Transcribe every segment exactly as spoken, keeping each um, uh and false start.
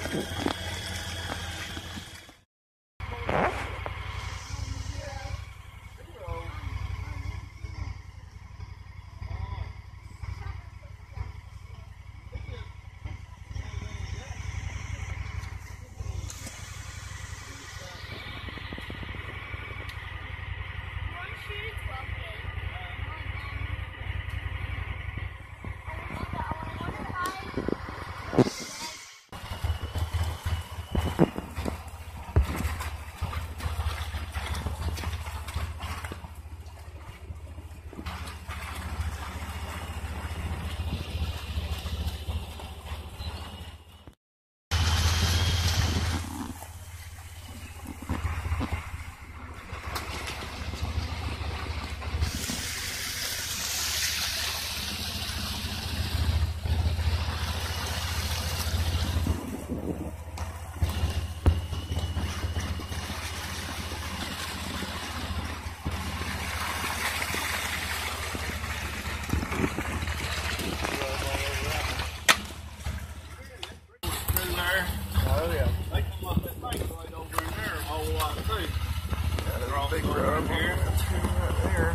Big road here, right there.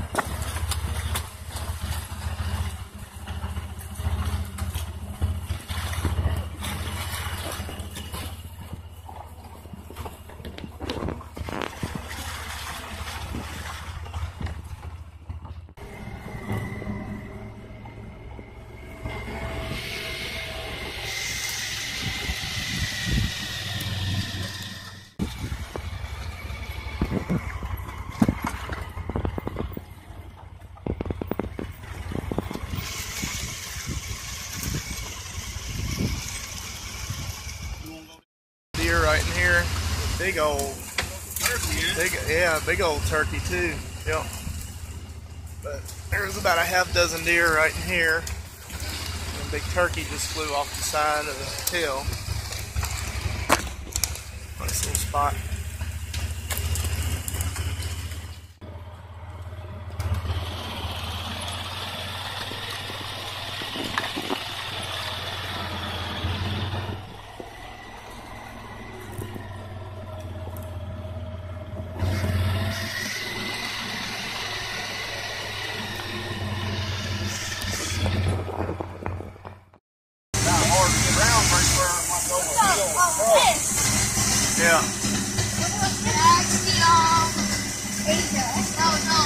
Deer right in here, big old turkey, big, yeah, big old turkey too. Yep. But there's about a half dozen deer right in here. And a big turkey just flew off the side of the hill. Nice little spot. Yeah.